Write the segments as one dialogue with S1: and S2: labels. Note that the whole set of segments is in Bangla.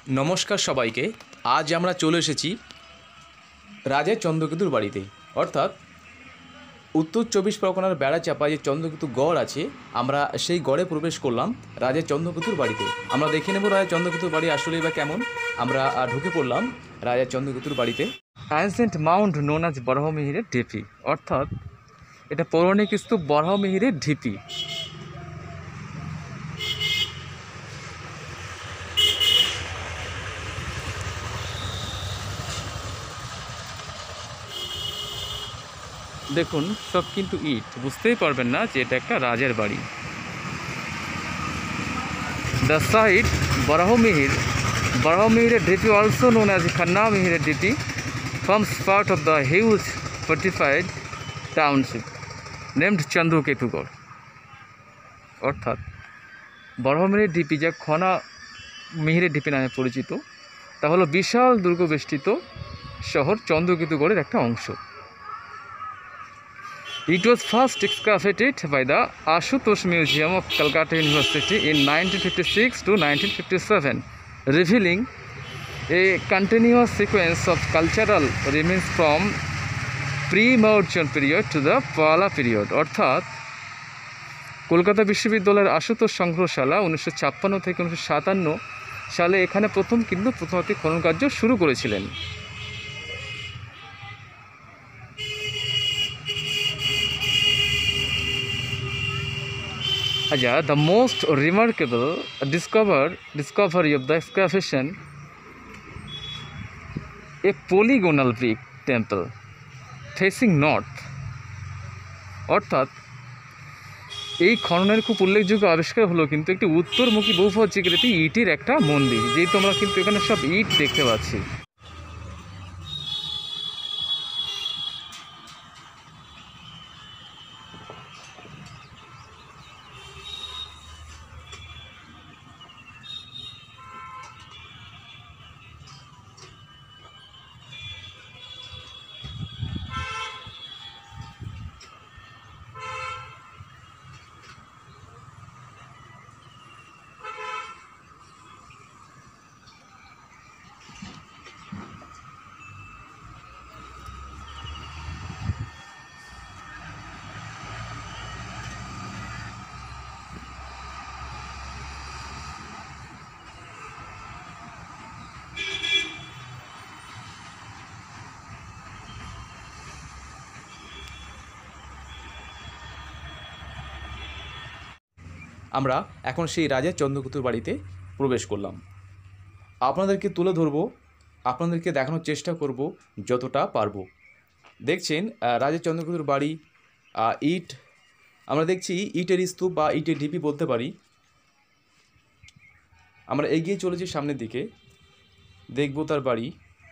S1: নমস্কার সবাইকে। আজ আমরা চলে এসেছি রাজা চন্দ্রকেতুর বাড়িতে, অর্থাৎ উত্তর 24 পরগনার বেড়াচাপা যে চন্দ্রকেতু গড় আছে, আমরা সেই গড়ে প্রবেশ করলাম রাজা চন্দ্রকেতুর বাড়িতে। আমরা দেখে নেব রাজা চন্দ্রকেতুর বাড়ি আসলেই বা কেমন। আমরা ঢুকে পড়লাম রাজা চন্দ্রকেতুর বাড়িতে। অ্যানসেন্ট মাউন্ট নোন আজ বরাহমিহিরের ঢিপি, অর্থাৎ এটা পৌরাণিক স্তূপ বরাহমিহিরের ঢিপি। দেখুন, সব কিন্তু ইট, বুঝতেই পারবেন না যে এটা একটা রাজার বাড়ি। দ্য সাইট বরাহমিহিরের ঢিপি, অলসো নোন অ্যাজ খান্নামিহিরের ঢিপি, forms part of the huge fortified township named Chandraketu Garh। অর্থাৎ বরাহমিহিরের ঢিপি, যা খনা মিহিরের ঢিপি নামে পরিচিত, তা হলো বিশাল দুর্গবেষ্টিত শহর চন্দ্রকেতুগড়ের একটা অংশ। It was first excavated by the Ashutosh Museum of Calcutta University in 1956 to 1957, revealing a continuous sequence of cultural remains from pre-Mauryan period to the Pala period। অর্থাৎ কলকাতা বিশ্ববিদ্যালয়ের আশুতোষ সংগ্রহশালা 1956 থেকে 1957 সালে এখানে প্রত্নতাত্ত্বিক খনন কার্য শুরু করেছিলেন। The most remarkable discovery of the excavation, a polygonal brick temple facing north। অর্থাৎ এই খননের খুব উল্লেখযোগ্য আবিষ্কার হলো কিন্তু একটি উত্তরমুখী বহুভজ্জিকৃতি ইটের একটা মন্দির, যেহেতু আমরা কিন্তু এখানে সব ইট দেখতে পাচ্ছি। আমরা এখন সেই রাজা চন্দ্রকেতুর বাড়িতে প্রবেশ করলাম। আপনাদেরকে তুলে ধরবো, আপনাদেরকে দেখানোর চেষ্টা করব যতটা পারবো। দেখছেন রাজা চন্দ্রকেতুর বাড়ি, ইট, আমরা দেখছি ইটের স্তূপ বা ইটের ঢিপি বলতে পারি। আমরা এগিয়ে চলেছি সামনের দিকে, দেখব তার বাড়ি।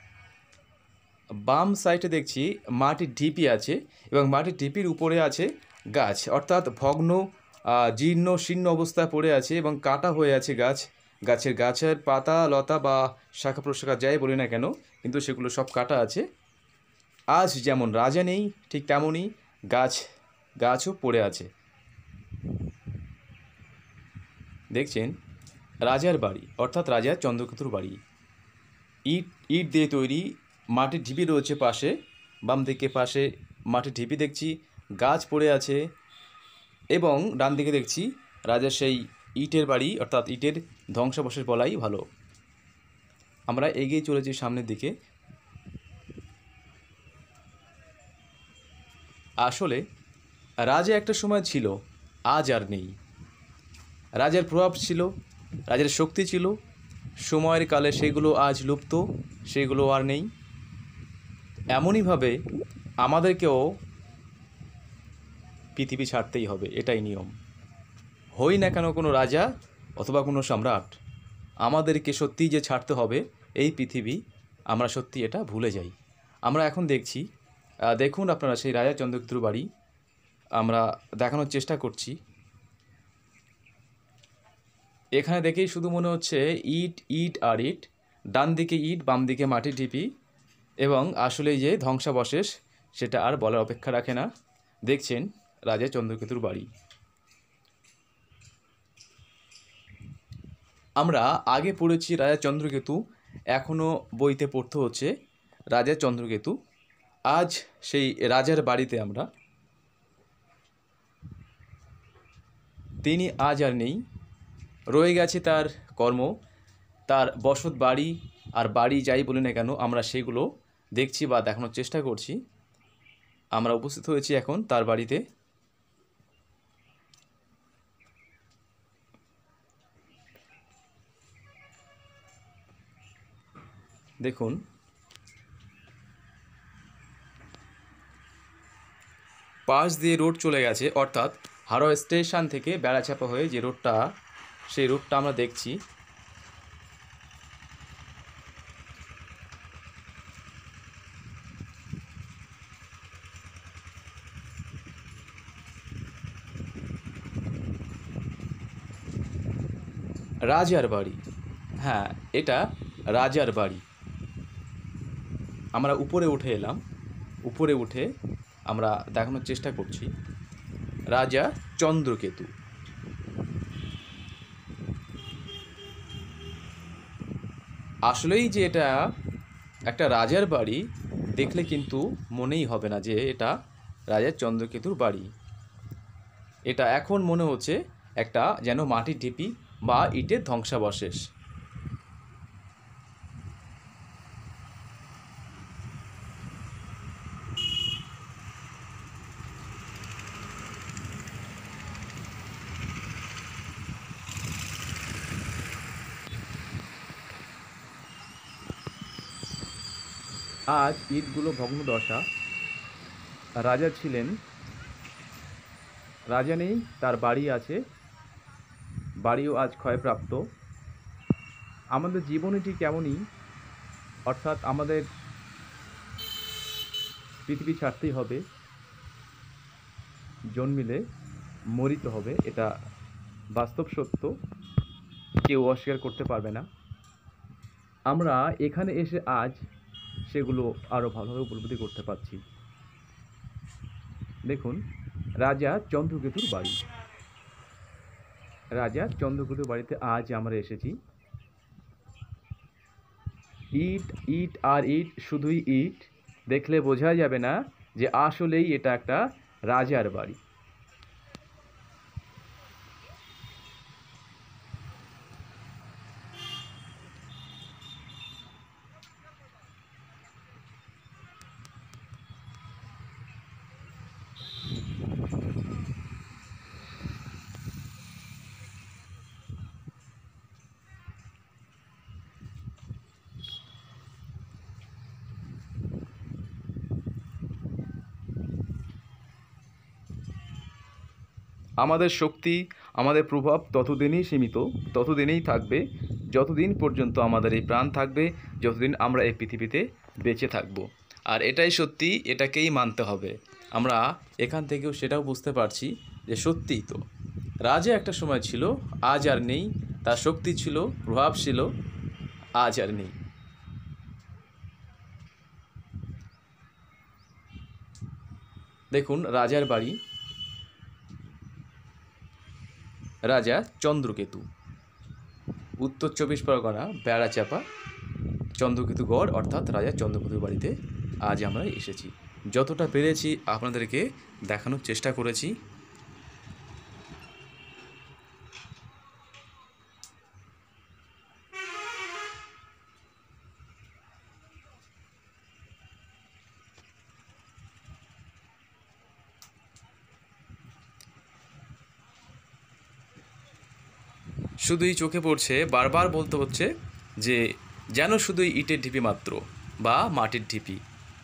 S1: বাম সাইডে দেখছি মাটির ঢিপি আছে এবং মাটির ঢিপির উপরে আছে গাছ, অর্থাৎ ভগ্ন জীর্ণ শীর্ণ অবস্থায় পড়ে আছে এবং কাটা হয়ে আছে গাছের পাতা লতা বা শাখা প্রশাখা যাই বলি না কেন, কিন্তু সেগুলো সব কাটা আছে। আজ যেমন রাজা নেই, ঠিক তেমনই গাছও পড়ে আছে। দেখছেন রাজার বাড়ি, অর্থাৎ রাজা চন্দ্রকেতুর বাড়ি। ইট দিয়ে তৈরি, মাটির ঢিপি রয়েছে পাশে, বাম দিকে পাশে মাটির ঢিপি দেখছি, গাছ পড়ে আছে এবং ডান দিকে দেখছি রাজার সেই ইটের বাড়ি, অর্থাৎ ইটের ধ্বংসাবশেষ বলাই ভালো। আমরা এগিয়ে চলেছি সামনের দিকে। আসলে রাজা একটা সময় ছিল, আজ আর নেই। রাজার প্রভাব ছিল, রাজার শক্তি ছিল, সময়ের কালে সেগুলো আজ লুপ্ত, সেগুলো আর নেই। এমনইভাবে আমাদেরকেও পৃথিবী ছাড়তেই হবে, এটাই নিয়ম। হই না কেন কোনো রাজা অথবা কোনো সম্রাট, আমাদেরকে সত্যিই যে ছাড়তে হবে এই পৃথিবী, আমরা সত্যি এটা ভুলে যাই। আমরা এখন দেখছি, দেখুন আপনারা সেই রাজা চন্দ্রকেতুর বাড়ি আমরা দেখানোর চেষ্টা করছি। এখানে দেখেই শুধু মনে হচ্ছে ইট আর ইট, ডান দিকে ইট বাম দিকে মাটির ঢিপি, এবং আসলে যে ধ্বংসাবশেষ সেটা আর বলার অপেক্ষা রাখে না। দেখছেন রাজা চন্দ্রকেতুর বাড়ি। আমরা আগে পড়েছি রাজা চন্দ্রকেতু, এখনও বইতে পড়তে হচ্ছে রাজা চন্দ্রকেতু। আজ সেই রাজার বাড়িতে আমরা। তিনি আজ আর নেই, রয়ে গেছে তার কর্ম, তার বসত বাড়ি আর বাড়ি যাই বলি না কেন, আমরা সেগুলো দেখছি বা দেখানোর চেষ্টা করছি। আমরা উপস্থিত হয়েছি এখন তার বাড়িতে। দেখুন, পাশ দিয়ে রোড চলে গেছে, অর্থাৎ হাওড়া স্টেশন থেকে বেড়াচাপা হয়ে যে রোডটা, সেই রোডটা আমরা দেখছি। রাজার বাড়ি, হ্যাঁ এটা রাজার বাড়ি। আমরা উপরে উঠে এলাম, উপরে উঠে আমরা দেখানোর চেষ্টা করছি রাজা চন্দ্রকেতু। আসলেই যে এটা একটা রাজার বাড়ি দেখলে কিন্তু মনেই হবে না যে এটা রাজা চন্দ্রকেতুর বাড়ি। এটা এখন মনে হচ্ছে একটা যেন মাটির ঢিপি বা ইটের ধ্বংসাবশেষ। আজ ইটগুলো ভগ্নদশা। রাজা ছিলেন, রাজা নেই, তার বাড়ি আছে, বাড়িও আজ ক্ষয়প্রাপ্ত। আমাদের জীবনে ঠিক এমনই, অর্থাৎ আমাদের পৃথিবী ছাড়তেই হবে, জন্মিলে মরিতে হবে, এটা বাস্তব সত্য, কেউ অস্বীকার করতে পারবে না। আমরা এখানে এসে আজ সেগুলো আরও ভালোভাবে উপলব্ধি করতে পারছি। দেখুন, রাজা চন্দ্রকেতুর বাড়ি। রাজা চন্দ্রকেতুর বাড়িতে আজ আমরা এসেছি। ইট ইট আর ইট, শুধুই ইট, দেখলে বোঝা যাবে না যে আসলেই এটা একটা রাজার বাড়ি। আমাদের শক্তি, আমাদের প্রভাব ততদিনই সীমিত, ততদিনই থাকবে যতদিন পর্যন্ত আমাদের এই প্রাণ থাকবে, যতদিন আমরা এই পৃথিবীতে বেঁচে থাকব। আর এটাই সত্যি, এটাকেই মানতে হবে। আমরা এখান থেকেও সেটাও বুঝতে পারছি যে সত্যিই তো রাজা একটা সময় ছিল, আজ আর নেই, তার শক্তি ছিল, প্রভাব ছিল, আজ আর নেই। দেখুন রাজার বাড়ি, রাজা চন্দ্রকেতু, উত্তর 24 পরগনা, বেড়াচাপা, চন্দ্রকেতু গড়, অর্থাৎ রাজা চন্দ্রকেতুর বাড়িতে আজ আমরা এসেছি। যতটা পেরেছি আপনাদেরকে দেখানোর চেষ্টা করেছি। শুধুই চোখে পড়ছে, বারবার বলতে হচ্ছে যে যেন শুধুই ইটের ঢিপি মাত্র বা মাটির ঢিপি।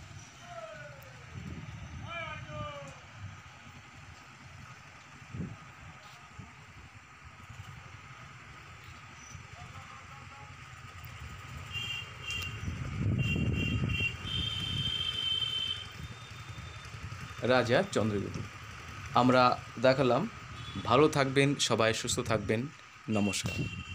S1: রাজা চন্দ্রকেতু আমরা দেখালাম। ভালো থাকবেন সবাই, সুস্থ থাকবেন, নমস্কার।